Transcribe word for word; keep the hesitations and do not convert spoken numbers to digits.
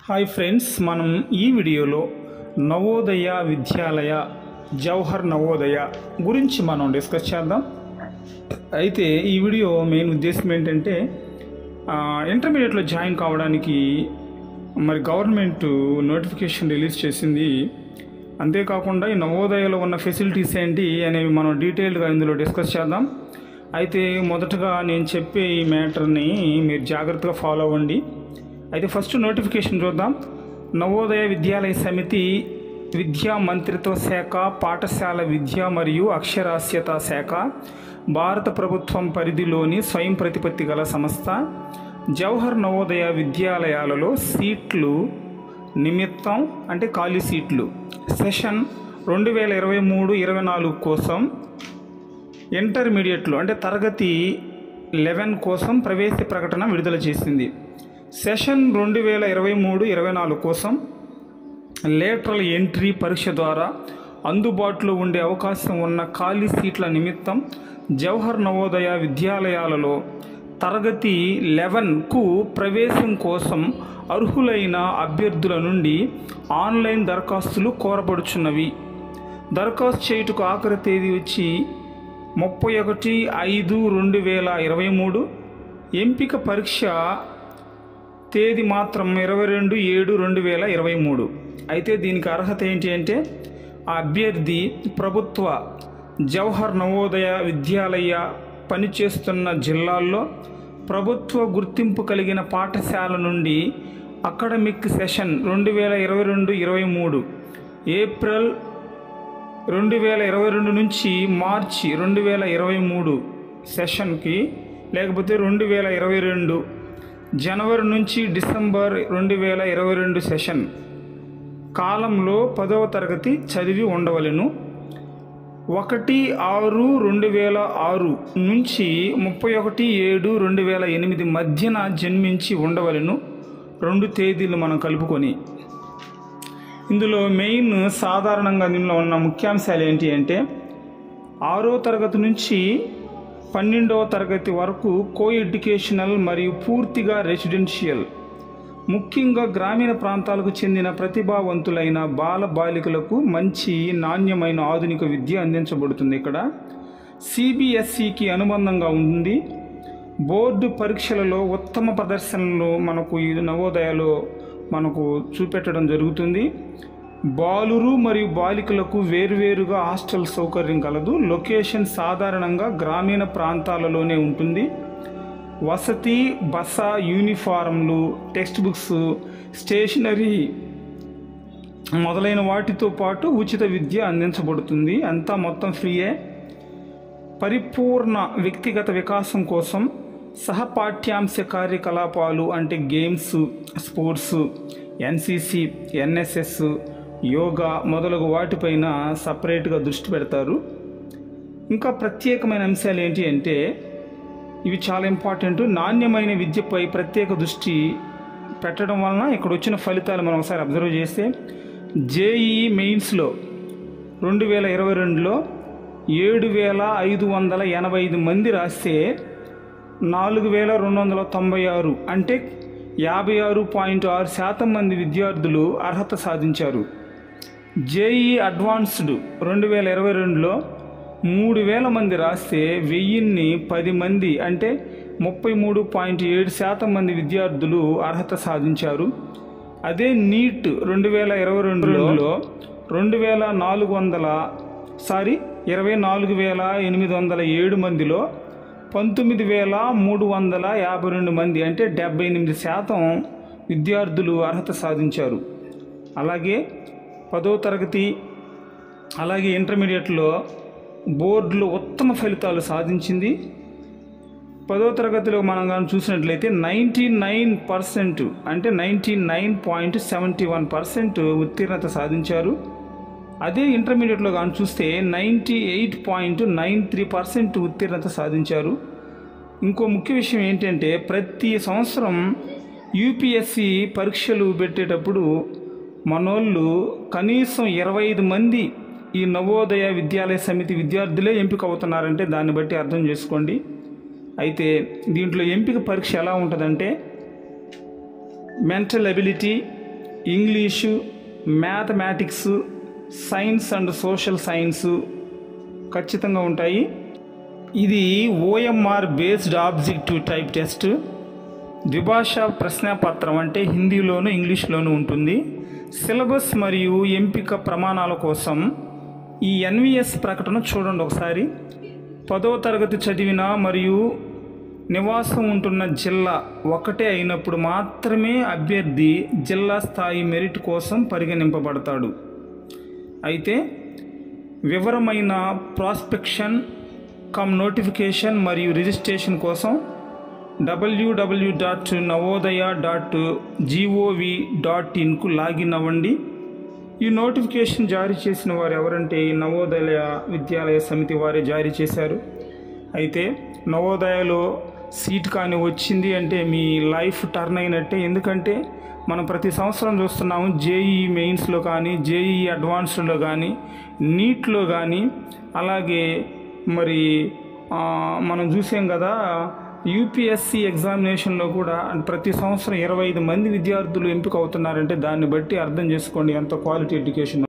Hi friends, మనం ఈ వీడియోలో నవోదయ విద్యాలయ జవహర్ నవోదయ గురించి మనం డిస్కస్ చేద్దాం. అయితే ఈ వీడియో మెయిన్ ఉద్దేశం ఏంటంటే ఇంటర్మీడియట్లో జాయిన్ కావడానికి మరి గవర్నమెంట్ నోటిఫికేషన్ రిలీజ్ చేసింది. అంతేకాకుండా ఈ నవోదయలో ఉన్న ఫెసిలిటీస్ ఏంటి అనేవి మనం డీటెయిల్డ్గా ఇందులో డిస్కస్ చేద్దాం. అయితే మొదటగా నేను చెప్పే ఈ మ్యాటర్ని మీరు జాగ్రత్తగా ఫాలో అవ్వండి. అయితే ఫస్ట్ నోటిఫికేషన్ చూద్దాం. నవోదయ విద్యాలయ సమితి విద్యా మంత్రిత్వ శాఖ, పాఠశాల విద్య మరియు అక్షరాస్యత శాఖ, భారత ప్రభుత్వం పరిధిలోని స్వయం ప్రతిపత్తి గల సంస్థ. జవహర్ నవోదయ విద్యాలయాలలో సీట్లు నిమిత్తం అంటే ఖాళీ సీట్లు సెషన్ రెండు వేల ఇరవై మూడు ఇరవై నాలుగు కోసం ఇంటర్మీడియట్లో అంటే తరగతి లెవెన్ కోసం ప్రవేశ ప్రకటన విడుదల చేసింది. సెషన్ రెండు వేల ఇరవై మూడు ఇరవై నాలుగు కోసం లేటరల్ ఎంట్రీ పరీక్ష ద్వారా అందుబాటులో ఉండే అవకాశం ఉన్న ఖాళీ సీట్ల నిమిత్తం జవహర్ నవోదయ విద్యాలయాలలో తరగతి లెవెన్కు ప్రవేశం కోసం అర్హులైన అభ్యర్థుల నుండి ఆన్లైన్ దరఖాస్తులు కోరబడుచున్నవి. దరఖాస్తు చేయుటకు ఆఖరి తేదీ వచ్చి ముప్పై ఒకటి ఐదు రెండు వేల ఇరవై మూడు. ఎంపిక పరీక్ష తేదీ మాత్రం ఇరవై రెండు ఏడు రెండు వేల ఇరవై మూడు. అయితే దీనికి అర్హత ఏంటి అంటే ఆ అభ్యర్థి ప్రభుత్వ జవహర్ నవోదయ విద్యాలయ పనిచేస్తున్న జిల్లాల్లో ప్రభుత్వ గుర్తింపు కలిగిన పాఠశాల నుండి అకాడమిక్ సెషన్ రెండు వేల ఇరవై రెండు ఇరవై మూడు ఏప్రిల్ రెండు వేల ఇరవై రెండు నుంచి మార్చి రెండు వేల ఇరవై మూడు సెషన్కి, లేకపోతే రెండు వేల ఇరవై రెండు జనవరి నుంచి డిసెంబర్ రెండు వేల ఇరవై రెండు సెషన్ కాలంలో పదవ తరగతి చదివి ఉండవలెను. ఒకటి ఆరు రెండు వేల ఆరు నుంచి ముప్పై ఒకటి ఏడు రెండు వేల ఎనిమిది మధ్యన జన్మించి ఉండవలెను. రెండు తేదీలు మనం కలుపుకొని ఇందులో మెయిన్ సాధారణంగా దీనిలో ఉన్న ముఖ్యాంశాలు ఏంటి అంటే ఆరో తరగతి నుంచి పన్నెండవ తరగతి వరకు కో ఎడ్యుకేషనల్ మరియు పూర్తిగా రెసిడెన్షియల్. ముఖ్యంగా గ్రామీణ ప్రాంతాలకు చెందిన ప్రతిభావంతులైన బాల బాలికలకు మంచి నాణ్యమైన ఆధునిక విద్య అందించబడుతుంది. ఇక్కడ సిబిఎస్ఈకి అనుబంధంగా ఉంది. బోర్డు పరీక్షలలో ఉత్తమ ప్రదర్శనలు మనకు ఈ నవోదయలో మనకు చూపెట్టడం జరుగుతుంది. బాలురు మరియు బాలికలకు వేరువేరుగా హాస్టల్ సౌకర్యం కలదు. లొకేషన్ సాధారణంగా గ్రామీణ ప్రాంతాలలోనే ఉంటుంది. వసతి, బస, యూనిఫారంలు, టెక్స్ట్ బుక్స్, స్టేషనరీ మొదలైన వాటితో పాటు ఉచిత విద్య అందించబడుతుంది. అంతా మొత్తం ఫ్రీయే. పరిపూర్ణ వ్యక్తిగత వికాసం కోసం సహపాఠ్యాంశ కార్యకలాపాలు అంటే games, sports, NCC, NSS, yoga మొదలగు వాటిపైన సపరేట్గా దృష్టి పెడతారు. ఇంకా ప్రత్యేకమైన అంశాలు ఏంటి అంటే ఇవి చాలా ఇంపార్టెంట్. నాణ్యమైన విద్యపై ప్రత్యేక దృష్టి పెట్టడం వలన ఇక్కడ వచ్చిన ఫలితాలు మనం ఒకసారి అబ్జర్వ్ చేస్తే జేఈఈ మెయిన్స్లో రెండు వేల ఇరవై రెండులో ఏడు వేల ఐదు వందల ఎనభై ఐదు మంది రాస్తే నాలుగు వేల రెండు వందల తొంభై ఆరు అంటే యాభై ఆరు పాయింట్ ఆరు శాతం మంది విద్యార్థులు అర్హత సాధించారు. జేఈఈ అడ్వాన్స్డ్ రెండు వేల ఇరవై రెండులో మూడు వేల మంది రాస్తే వెయ్యిన్ని పది మంది అంటే ముప్పై మూడు పాయింట్ ఏడు శాతం మంది విద్యార్థులు అర్హత సాధించారు. అదే నీట్ రెండు వేల ఇరవై రెండులో రెండు వేల నాలుగు వందల సారీ ఇరవై నాలుగు వేల ఎనిమిది వందల ఏడు మందిలో పంతొమ్మిది వేల మూడు వందల యాభై రెండు మంది అంటే డెబ్బై ఎనిమిది శాతం విద్యార్థులు అర్హత సాధించారు. అలాగే పదో తరగతి అలాగే ఇంటర్మీడియట్లో బోర్డులో ఉత్తమ ఫలితాలు సాధించింది. పదో తరగతిలో మనం కానీ చూసినట్లయితే నైంటీ నైన్ పర్సెంట్ అంటే ninety nine point seventy one percent ఉత్తీర్ణత సాధించారు. అదే ఇంటర్మీడియట్లో కానీ చూస్తే ninety eight point nine three percent ఉత్తీర్ణత సాధించారు. ఇంకో ముఖ్య విషయం ఏంటంటే ప్రతి సంవత్సరం యూపీఎస్సి పరీక్షలు పెట్టేటప్పుడు మనోళ్ళు కనీసం ఇరవై ఐదు మంది ఈ నవోదయ విద్యాలయ సమితి విద్యార్థులే ఎంపిక అవుతున్నారంటే దాన్ని బట్టి అర్థం చేసుకోండి. అయితే దీంట్లో ఎంపిక పరీక్ష ఎలా ఉంటుందంటే mental ability, English, mathematics, science and social science ఖచ్చితంగా ఉంటాయి. ఇది OMR based objective type test. ద్విభాషా ప్రశ్నపత్రం అంటే హిందీలోను ఇంగ్లీష్లోనూ ఉంటుంది. సిలబస్ మరియు ఎంపిక ప్రమాణాల కోసం ఈ ఎన్విఎస్ ప్రకటన చూడండి ఒకసారి. పదో తరగతి చదివిన మరియు నివాసం ఉంటున్న జిల్లా ఒకటే అయినప్పుడు మాత్రమే అభ్యర్థి జిల్లా స్థాయి మెరిట్ కోసం పరిగణింపబడతాడు. అయితే వివరమైన ప్రాస్పెక్షన్ కమ్ నోటిఫికేషన్ మరియు రిజిస్ట్రేషన్ కోసం డబ్ల్యూడబ్ల్యూ dot Navodaya dot gov dot ఇన్కు లాగిన్ అవ్వండి. ఈ నోటిఫికేషన్ జారీ చేసిన వారు ఎవరంటే నవోదయ విద్యాలయ సమితి వారే జారీ చేశారు. అయితే నవోదయలో సీట్ కానీ వచ్చింది అంటే మీ లైఫ్ టర్న్ అయినట్టే. ఎందుకంటే మనం ప్రతి సంవత్సరం చూస్తున్నాము జేఈఈ మెయిన్స్లో కానీ, జేఈఈ అడ్వాన్స్డ్లో కానీ, నీట్లో కానీ, అలాగే మరి మనం చూసాం కదా యూపీఎస్సీ ఎగ్జామినేషన్లో కూడా ప్రతి సంవత్సరం ఇరవై ఐదు మంది విద్యార్థులు ఎంపిక అవుతున్నారంటే దాన్ని బట్టి అర్థం చేసుకోండి ఎంత క్వాలిటీ ఎడ్యుకేషన్